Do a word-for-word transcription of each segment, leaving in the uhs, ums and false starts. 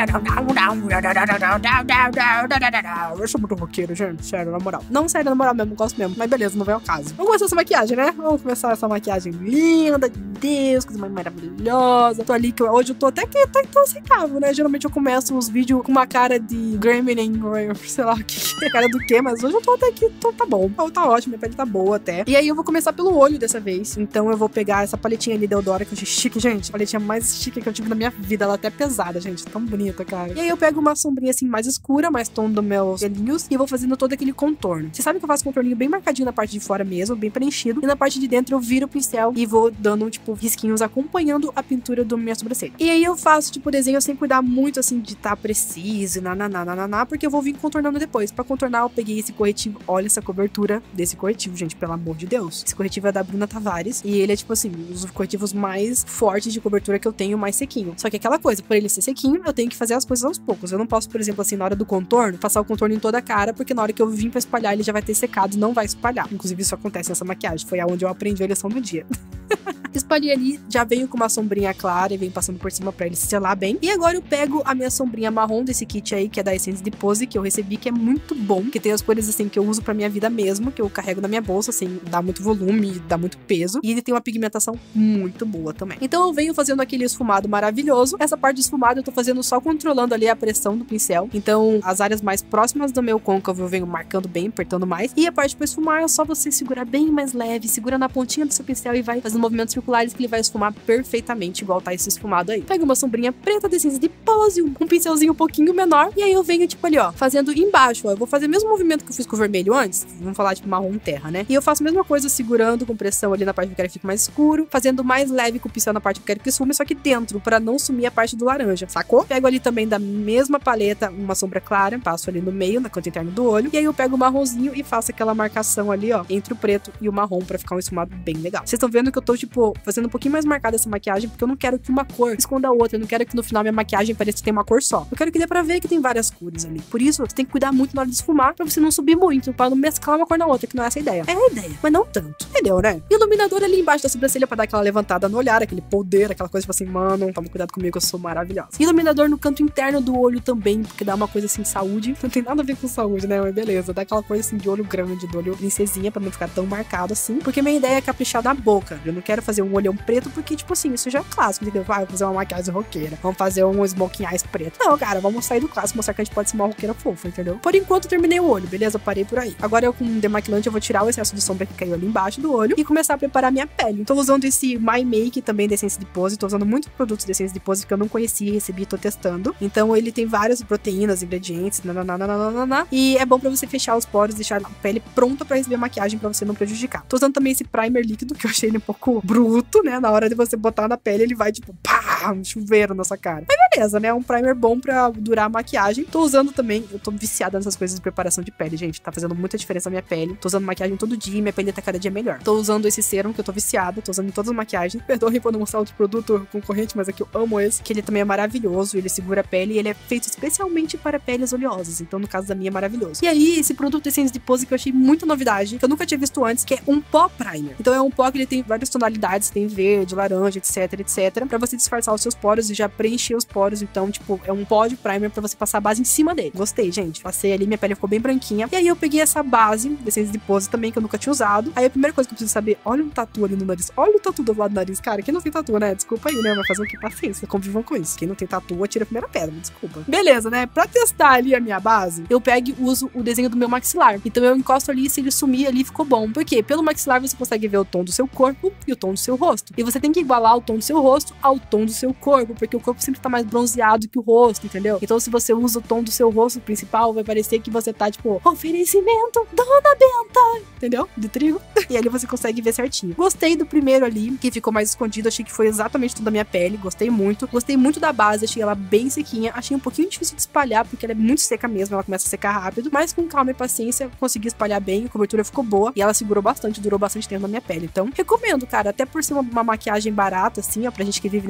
Eu sou muito roqueiro, gente. Sério, na moral. Não, sério, na moral mesmo, gosto mesmo. Mas beleza, não vem ao caso. Vamos começar essa maquiagem, né? Vamos começar essa maquiagem linda de Deus, coisa mais maravilhosa. Tô ali que eu, hoje eu tô até que tô intoxicável, né? Geralmente eu começo os vídeos com uma cara de Gremlin, sei lá o que é cara do que, mas hoje eu tô até que tô, tá bom. Tá ótimo, minha pele tá boa até. E aí eu vou começar pelo olho dessa vez. Então eu vou pegar essa paletinha ali da Eudora, que eu achei chique, gente. A paletinha mais chique que eu tive na minha vida. Ela é até pesada, gente. Tão bonita, cara. E aí eu pego uma sombrinha assim mais escura, mais tom dos meus olhinhos, e vou fazendo todo aquele contorno. Você sabe que eu faço contorninho bem marcadinho na parte de fora mesmo, bem preenchido. E na parte de dentro eu viro o pincel e vou dando, tipo, risquinhos acompanhando a pintura do minha sobrancelha. E aí eu faço, tipo, desenho sem cuidar muito, assim, de estar tá preciso, nananá, nananá, porque eu vou vir contornando depois. Pra contornar, eu peguei esse corretivo. Olha essa cobertura desse corretivo, gente, pelo amor de Deus. Esse corretivo é da Bruna Tavares e ele é, tipo assim, um dos corretivos mais fortes de cobertura que eu tenho, mais sequinho. Só que aquela coisa, por ele ser sequinho, eu tenho que fazer as coisas aos poucos. Eu não posso, por exemplo, assim, na hora do contorno, passar o contorno em toda a cara, porque na hora que eu vim pra espalhar, ele já vai ter secado e não vai espalhar. Inclusive, isso acontece nessa maquiagem. Foi aonde eu aprendi a lição do dia. Espalhei ali, já veio com uma sombrinha clara e venho passando por cima pra ele selar bem. E agora eu pego a minha sombrinha marrom desse kit aí, que é da Essence de Pose, que eu recebi, que é muito bom, que tem as cores assim que eu uso pra minha vida mesmo, que eu carrego na minha bolsa, assim, dá muito volume, dá muito peso, e ele tem uma pigmentação muito boa também. Então eu venho fazendo aquele esfumado maravilhoso. Essa parte de esfumado eu tô fazendo só controlando ali a pressão do pincel, então as áreas mais próximas do meu côncavo eu venho marcando bem, apertando mais, e a parte pra esfumar é só você segurar bem mais leve, segura na pontinha do seu pincel e vai fazendo movimentos circulares que ele vai esfumar perfeitamente, igual tá esse esfumado aí. Pega uma sombrinha preta de Essence de Pose, um pincelzinho um pouquinho menor, e aí eu venho, tipo, ali, ó, fazendo embaixo, ó. Eu vou fazer o mesmo movimento que eu fiz com o vermelho antes, vamos falar, tipo, marrom terra, né? E eu faço a mesma coisa, segurando com pressão ali na parte que eu quero que fique mais escuro, fazendo mais leve com o pincel na parte que eu quero que sume, só que dentro, pra não sumir a parte do laranja, sacou? Pego ali também da mesma paleta, uma sombra clara, passo ali no meio, na canto interno do olho, e aí eu pego o marronzinho e faço aquela marcação ali, ó, entre o preto e o marrom, pra ficar um esfumado bem legal. Vocês estão vendo que eu tô, tipo, fazendo um pouquinho mais marcada essa maquiagem, porque eu não quero que uma cor esconda a outra, eu não quero que no final minha maquiagem pareça que tem uma cor só. Eu quero que dê pra ver que tem várias cores ali. Por isso, você tem que cuidar muito na hora de esfumar, pra você não subir muito, pra não mesclar uma cor na outra, que não é essa a ideia. É a ideia, mas não tanto. Entendeu, né? E o iluminador ali embaixo da sobrancelha pra dar aquela levantada no olhar, aquele poder, aquela coisa, tipo assim, mano, toma cuidado comigo, eu sou maravilhosa. E iluminador no canto interno do olho também, porque dá uma coisa assim, saúde. Não tem nada a ver com saúde, né? Mas beleza, dá aquela coisa assim de olho grande, do olho princesinha, pra não ficar tão marcado assim. Porque minha ideia é caprichar na boca. Eu não quero fazer um olhão preto, porque, tipo assim, isso já é clássico, entendeu? Ah, vou fazer uma maquiagem roqueira. Vamos fazer um smoking eyes preto. Não, cara, vamos sair do clássico, mostrar que a gente pode ser uma roqueira fofa, entendeu? Por enquanto, eu terminei o olho, beleza? Eu parei por aí. Agora, eu com um demaquilante, eu vou tirar o excesso de sombra que caiu ali embaixo do olho e começar a preparar minha pele. Tô usando esse My Make também da Essence de Pose. Tô usando muitos produtos da Essence de Pose que eu não conhecia, recebi e tô testando. Então, ele tem várias proteínas, ingredientes, nananana, e é bom pra você fechar os poros, deixar a pele pronta pra receber a maquiagem, pra você não prejudicar. Tô usando também esse primer líquido, que eu achei ele um pouco bruto, né? Na hora de você botar na pele, ele vai, tipo, pá, um chuveiro na sua cara. Mas beleza, né? Um primer bom pra durar a maquiagem. Tô usando também, eu tô viciada nessas coisas de preparação de pele, gente. Tá fazendo muita diferença na minha pele. Tô usando maquiagem todo dia e minha pele tá cada dia melhor. Tô usando esse serum que eu tô viciada, tô usando em todas as maquiagens. Perdoem por não mostrar outro produto concorrente, mas aqui eu amo esse, que ele também é maravilhoso, ele segura a pele e ele é feito especialmente para peles oleosas. Então, no caso da minha, é maravilhoso. E aí, esse produto Essence de Pose que eu achei muita novidade, que eu nunca tinha visto antes, que é um pó primer. Então, é um pó que ele tem várias tonalidades, tem verde, laranja, etc, etc, pra você disfarçar os seus poros e já preencher os poros. Então, tipo, é um pó de primer pra você passar a base em cima dele. Gostei, gente. Passei ali, minha pele ficou bem branquinha. E aí, eu peguei essa base da Essence de Pose também, que eu nunca tinha usado. Aí, a primeira coisa que eu preciso saber, olha um tatu ali no nariz. Olha o tatu do lado do nariz, cara. Quem não tem tatu, né? Desculpa aí, né? Vai fazer o que? Paciência. Convivam com isso. Quem não tem tatu, atira a primeira pedra. Desculpa. Beleza, né? Pra testar ali a minha base, eu pego e uso o desenho do meu maxilar. Então, eu encosto ali, se ele sumir ali, ficou bom. Por quê? Pelo maxilar, você consegue ver o tom do seu corpo e o tom do seu rosto. E você tem que igualar o tom do seu rosto ao tom do seu corpo, porque o corpo sempre tá mais bronzeado que o rosto, entendeu? Então, se você usa o tom do seu rosto principal, vai parecer que você tá, tipo, oferecimento, Dona Benta, entendeu? De trigo. E ali você consegue ver certinho. Gostei do primeiro ali, que ficou mais escondido. Achei que foi exatamente tudo da minha pele. Gostei muito. Gostei muito da base. Achei ela bem sequinha. Achei um pouquinho difícil de espalhar, porque ela é muito seca mesmo. Ela começa a secar rápido. Mas com calma e paciência, consegui espalhar bem. A cobertura ficou boa. E ela segurou bastante. Durou bastante tempo na minha pele. Então, recomendo, cara. Até por ser uma, uma maquiagem barata, assim, ó, pra gente que vive nesse calorzão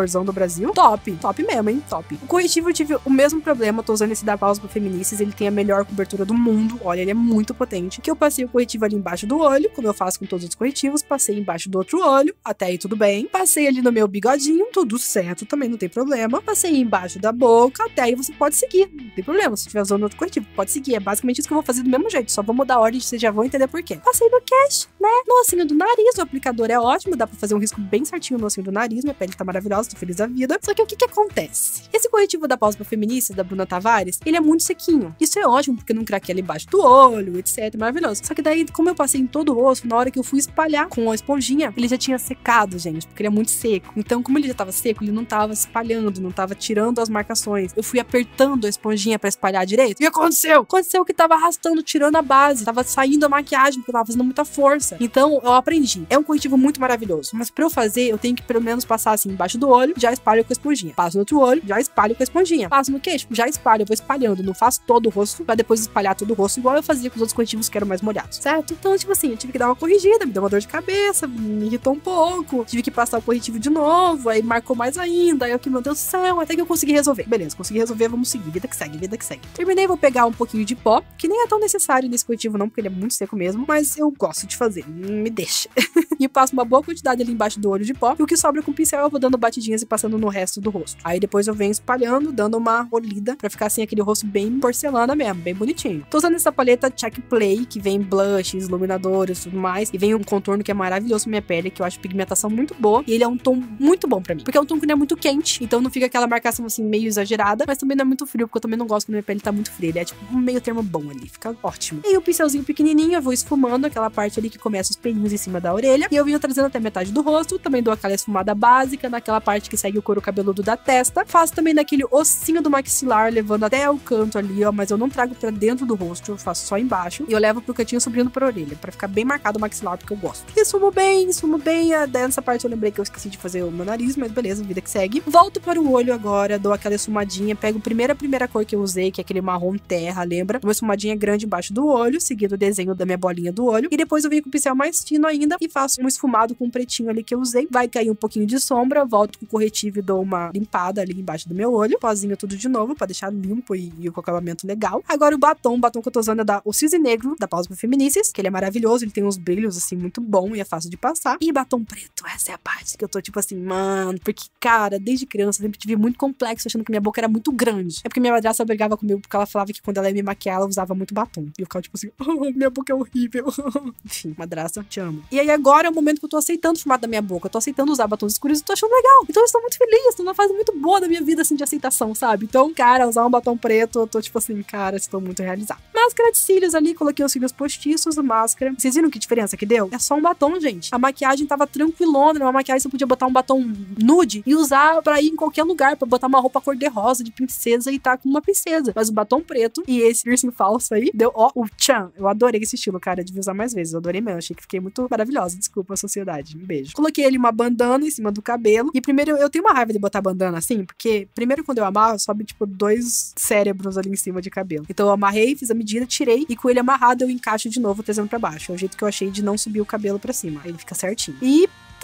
maiorzão do Brasil. Top, top mesmo, hein? Top. O corretivo eu tive o mesmo problema, tô usando esse da Pauspa Feminices, ele tem a melhor cobertura do mundo, olha, ele é muito potente, que eu passei o corretivo ali embaixo do olho, como eu faço com todos os corretivos, passei embaixo do outro olho, até aí tudo bem, passei ali no meu bigodinho, tudo certo, também não tem problema, passei embaixo da boca, até aí você pode seguir, não tem problema, se estiver usando outro corretivo, pode seguir, é basicamente isso que eu vou fazer do mesmo jeito, só vou mudar a ordem, vocês já vão entender por quê. Passei no cache, né, no ossinho do nariz, o aplicador é ótimo, dá pra fazer um risco bem certinho no ossinho do nariz, minha pele tá maravilhosa, tô feliz da vida, só que o que que acontece? Esse corretivo da Pauspa Feminices, da Bruna Tavares, ele é muito sequinho, isso é ótimo, porque não craqueia ali embaixo do olho, etc, maravilhoso, só que daí, como eu passei em todo o rosto, na hora que eu fui espalhar com a esponjinha, ele já tinha secado, gente, porque ele é muito seco, então como ele já tava seco, ele não tava espalhando, não tava tirando as marcações, eu fui apertando a esponjinha pra espalhar direito, e aconteceu? Aconteceu que tava arrastando, tirando a base, tava saindo a maquiagem, porque eu tava fazendo muita força, então eu aprendi, é um corretivo muito maravilhoso, mas pra eu fazer, eu tenho que pelo menos passar assim, embaixo do olho, já espalho com a esponjinha, passo no outro olho, já espalho com a esponjinha, passo no queixo, já espalho, eu vou espalhando, não faço todo o rosto, pra depois espalhar todo o rosto, igual eu fazia com os outros corretivos que eram mais molhados, certo? Então, tipo assim, eu tive que dar uma corrigida, me deu uma dor de cabeça, me irritou um pouco, tive que passar o corretivo de novo, aí marcou mais ainda, aí eu que, meu Deus do céu, até que eu consegui resolver. Beleza, consegui resolver, vamos seguir, vida que segue, vida que segue. Terminei, vou pegar um pouquinho de pó, que nem é tão necessário nesse corretivo não, porque ele é muito seco mesmo, mas eu gosto de fazer, me deixa. E passo uma boa quantidade ali embaixo do olho de pó, e o que sobra com o pincel eu vou dando batidinhas e passando no resto do rosto. Aí depois eu venho espalhando, dando uma polida, pra ficar assim, aquele rosto bem porcelana mesmo, bem bonitinho. Tô usando essa paleta Check Play, que vem blushes, iluminadores e tudo mais, e vem um contorno que é maravilhoso pra minha pele, que eu acho pigmentação muito boa, e ele é um tom muito bom pra mim, porque é um tom que não é muito quente, então não fica aquela marcação assim, meio exagerada, mas também não é muito frio, porque eu também não gosto quando minha pele tá muito fria, ele é tipo um meio termo bom ali, fica ótimo. E aí o pincelzinho pequenininho, eu vou esfumando aquela parte ali que começa os pelinhos em cima da orelha, e eu venho trazendo até metade do rosto, também dou aquela esfumada básica naquela parte que segue o couro cabeludo da testa, faço também naquele ossinho do maxilar, levando até o canto ali, ó, mas eu não trago pra dentro do rosto, eu faço só embaixo, e eu levo pro cantinho subindo pra orelha, pra ficar bem marcado o maxilar, porque eu gosto. E esfumo bem, esfumo bem, dessa parte eu lembrei que eu esqueci de fazer o meu nariz, mas beleza, vida que segue. Volto para o olho agora, dou aquela esfumadinha, pego a primeira, primeira cor que eu usei, que é aquele marrom terra, lembra? Uma esfumadinha grande embaixo do olho, seguindo o desenho da minha bolinha do olho, e depois eu venho com o pincel mais fino ainda e faço um esfumado com um pretinho ali que eu usei, vai cair um pouquinho de sombra, volto com o corretivo e dou uma limpada ali embaixo do meu olho, pozinho tudo de novo, pra deixar limpo e, e com acabamento legal. Agora o batom, o batom que eu tô usando é da o Cisne Negro, da Pauspa Feminices, que ele é maravilhoso, ele tem uns brilhos assim, muito bom e é fácil de passar. E batom preto, essa é a parte que eu tô tipo assim, mano, porque cara, desde criança eu sempre tive muito complexo, achando que minha boca era muito grande. É porque minha madrasta brigava comigo porque ela falava que quando ela ia me maquiar, ela usava muito batom. E eu ficava tipo assim, oh, minha boca é horrível. Enfim, madrasta, te amo. E aí agora é o momento que eu tô aceitando o formato da minha boca, eu tô aceitando usar batons escuros e tô achando legal. Então eu estou muito feliz, tô numa fase muito boa da minha vida, assim, de aceitação, sabe? Então, cara, usar um batom preto, eu tô tipo assim, cara, estou muito realizada. Máscara de cílios ali, coloquei os cílios postiços, máscara. Vocês viram que diferença que deu? É só um batom, gente. A maquiagem tava tranquilona, uma maquiagem você podia botar um batom nude e usar pra ir em qualquer lugar, pra botar uma roupa cor-de-rosa de princesa e tá com uma princesa. Mas o batom preto e esse piercing falso aí, deu, ó, o tchan. Eu adorei esse estilo, cara, eu devia usar mais vezes, eu adorei mesmo, achei que fiquei muito maravilhosa, desculpa a sociedade, um beijo. Coloquei ali uma bandana em cima do cabelo, e primeiro eu tenho uma raiva de botar bandana assim, porque primeiro quando eu amarro, sobe tipo dois cérebros ali em cima de cabelo. Então eu amarrei, fiz a medida, tirei, e com ele amarrado eu encaixo de novo trazendo pra baixo. É o jeito que eu achei de não subir o cabelo pra cima, aí ele fica certinho. E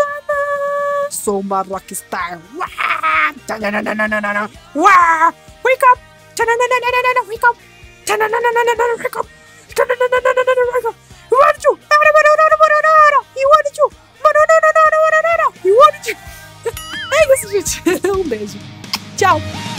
tadã! Sou uma rockstar. Uá! Uá! Wake up! Wake up! Wake up! You wanted to! You wanted to! You wanted to! É isso, gente. Um beijo. Tchau!